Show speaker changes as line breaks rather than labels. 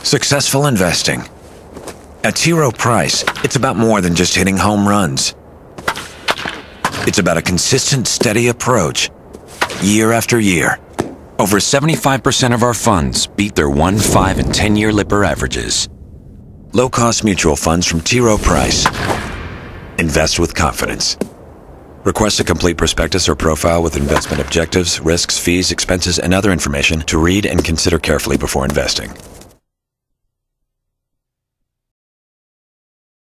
Successful investing. At T. Rowe Price, it's about more than just hitting home runs. It's about a consistent, steady approach, year after year. Over 75% of our funds beat their 1, 5, and 10-year Lipper averages. Low-cost mutual funds from T. Rowe Price. Invest with confidence. Request a complete prospectus or profile with investment objectives, risks, fees, expenses, and other information to read and consider carefully before investing.